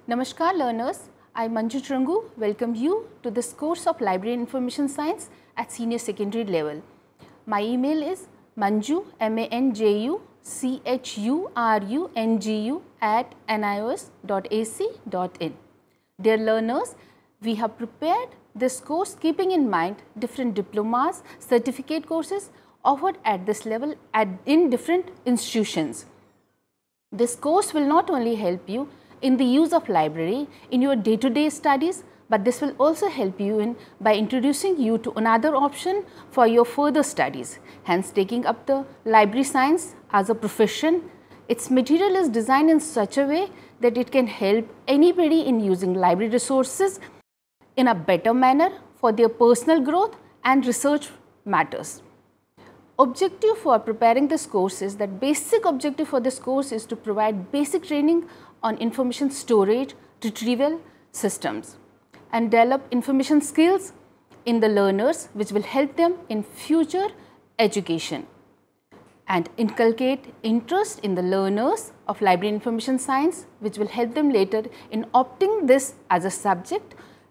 Namaskar learners, I Manju Trangu welcome you to this course of Library and Information Science at senior secondary level. My email is manju, manju, @nios.ac.in. Dear learners, we have prepared this course keeping in mind different diplomas, certificate courses offered at this level in different institutions. This course will not only help you in the use of library in your day-to-day studies, but this will also help you by introducing you to another option for your further studies. Hence, taking up the library science as a profession, its material is designed in such a way that it can help anybody in using library resources in a better manner for their personal growth and research matters. Objective for preparing this course is that basic objective for this course is to provide basic training on information storage, retrieval systems and develop information skills in the learners which will help them in future education and inculcate interest in the learners of library information science which will help them later in opting this as a subject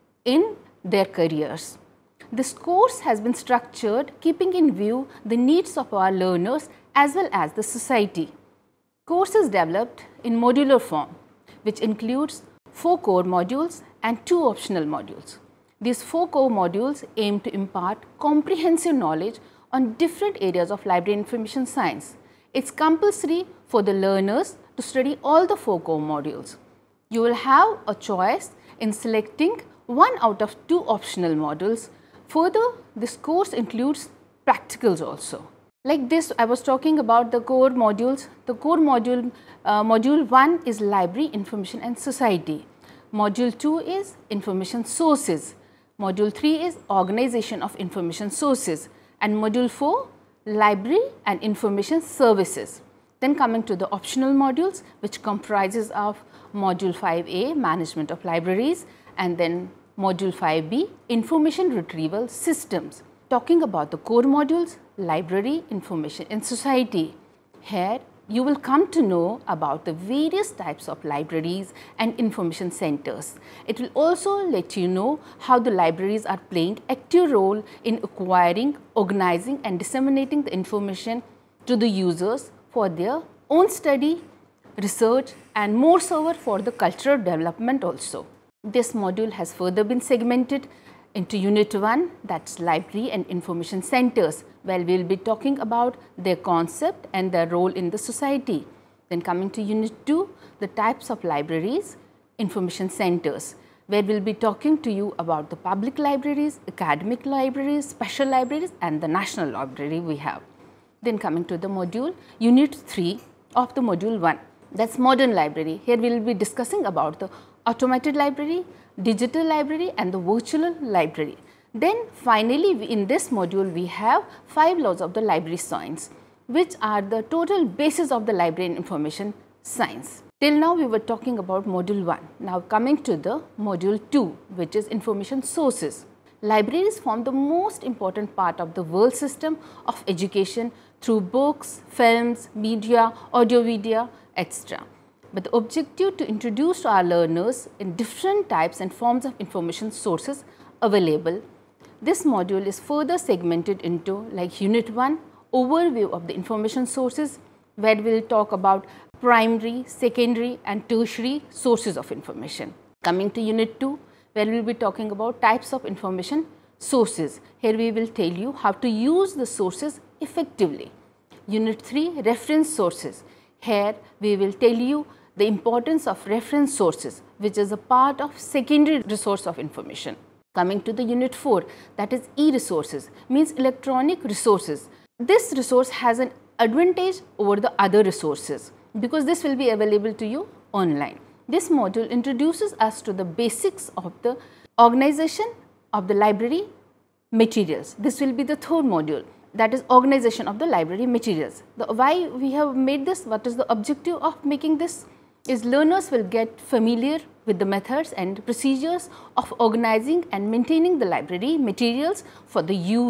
in their careers. This course has been structured keeping in view the needs of our learners as well as the society. Course is developed in modular form, which includes 4 core modules and 2 optional modules. These 4 core modules aim to impart comprehensive knowledge on different areas of library information science. It's compulsory for the learners to study all the 4 core modules. You will have a choice in selecting one out of 2 optional modules. Further, this course includes practicals also. Like this, I was talking about the core modules. The core module, module 1 is Library, Information and Society. Module 2 is Information Sources. Module 3 is Organization of Information Sources. And Module 4, Library and Information Services. Then coming to the optional modules, which comprises of Module 5A, Management of Libraries, and then Module 5B, Information Retrieval Systems. Talking about the core modules, Library, Information and Society. Here you will come to know about the various types of libraries and information centers. It will also let you know how the libraries are playing active role in acquiring, organizing and disseminating the information to the users for their own study, research and more so for the cultural development also. This module has further been segmented into Unit 1, that's Library and Information Centers, where we will be talking about their concept and their role in the society. Then coming to Unit 2, the types of libraries, information centers, where we will be talking to you about the public libraries, academic libraries, special libraries and the national library we have. Then coming to the module, Unit 3 of the Module 1, that's Modern Library. Here we will be discussing about the automated library, digital library and the virtual library. Then finally, in this module we have 5 laws of the library science, which are the total basis of the library and information science. Till now we were talking about module 1. Now coming to the module 2, which is information sources. Libraries form the most important part of the world system of education through books, films, media, audio video, etc. But the objective to introduce to our learners in different types and forms of information sources available. This module is further segmented into like Unit 1, overview of the information sources, where we will talk about primary, secondary and tertiary sources of information. Coming to Unit 2, where we will be talking about types of information sources. Here we will tell you how to use the sources effectively. Unit 3, reference sources. Here we will tell you the importance of reference sources, which is a part of secondary resource of information. Coming to the Unit 4, that is e-resources, means electronic resources. This resource has an advantage over the other resources because this will be available to you online. This module introduces us to the basics of the organization of the library materials. This will be the third module, that is organization of the library materials. Why we have made this, what is the objective of making this, is learners will get familiar with the methods and procedures of organizing and maintaining the library materials for the use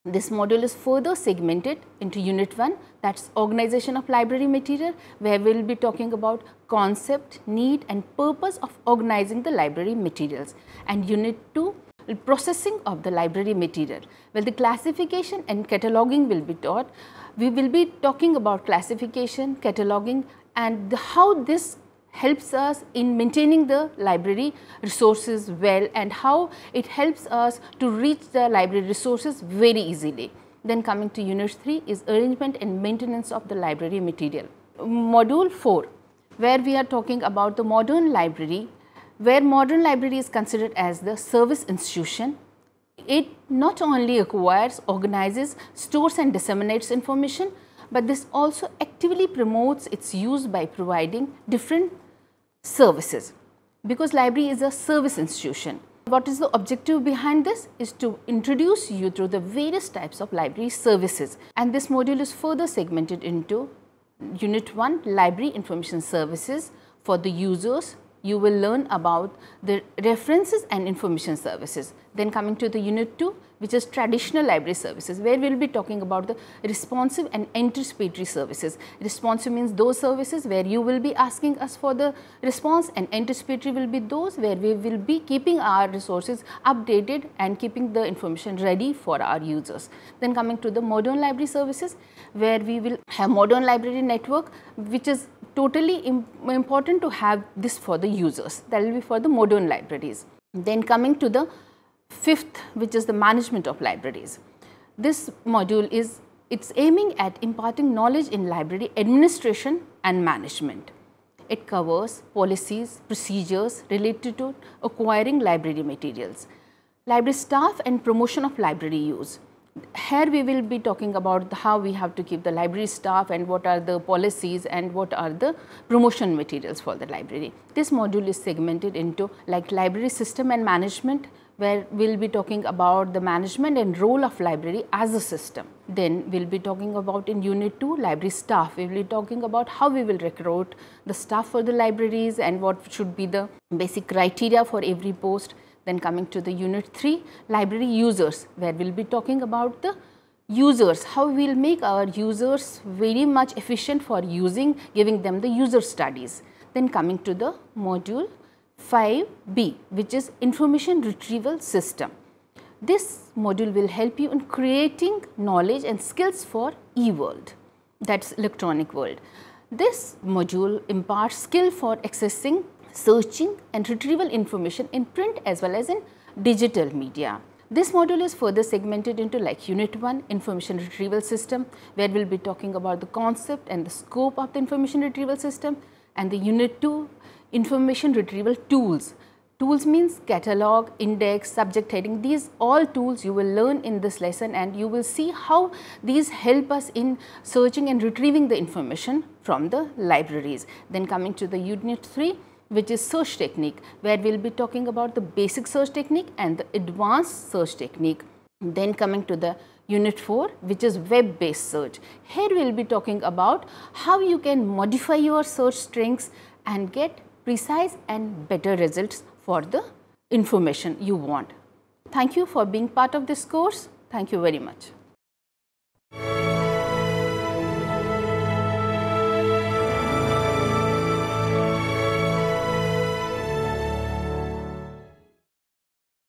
This module is further segmented into Unit 1, that is organization of library material, where we will be talking about concept, need and purpose of organizing the library materials, and Unit 2, processing of the library material, where the classification and cataloging will be taught. We will be talking about classification, cataloging and how this helps us in maintaining the library resources well, and how it helps us to reach the library resources very easily. Then coming to Unit 3 is arrangement and maintenance of the library material. Module 4, where we are talking about the modern library, where modern library is considered as the service institution. It not only acquires, organizes, stores and disseminates information, but this also actively promotes its use by providing different services, because library is a service institution. What is the objective behind this is to introduce you through the various types of library services, and this module is further segmented into Unit 1, library information services. For the users, you will learn about the references and information services. Then coming to the Unit 2, which is traditional library services, where we will be talking about the responsive and anticipatory services. Responsive means those services where you will be asking us for the response, and anticipatory will be those where we will be keeping our resources updated and keeping the information ready for our users. Then coming to the modern library services, where we will have modern library network, which is totally important to have this for the users. That will be for the modern libraries. Then coming to the 5th, which is the management of libraries. This module is aiming at imparting knowledge in library administration and management. It covers policies, procedures related to acquiring library materials, library staff and promotion of library use. Here we will be talking about how we have to keep the library staff and what are the policies and what are the promotion materials for the library. This module is segmented into like library system and management, where we will be talking about the management and role of library as a system. Then we will be talking about in Unit 2, library staff. We will be talking about how we will recruit the staff for the libraries and what should be the basic criteria for every post. Then coming to the Unit 3, library users, where we will be talking about the users, how we will make our users very much efficient for using, giving them the user studies. Then coming to the module 5B, which is information retrieval system. This module will help you in creating knowledge and skills for e-world, that is electronic world. This module imparts skill for accessing, searching and retrieval information in print as well as in digital media. This module is further segmented into like Unit 1, information retrieval system, where we will be talking about the concept and the scope of the information retrieval system, and the Unit 2, information retrieval tools. Tools means catalog, index, subject heading. These all tools you will learn in this lesson, and you will see how these help us in searching and retrieving the information from the libraries. Then coming to the Unit 3, which is search technique, where we will be talking about the basic search technique and the advanced search technique. Then coming to the Unit 4, which is web based search. Here we will be talking about how you can modify your search strings and get precise and better results for the information you want. Thank you for being part of this course. Thank you very much.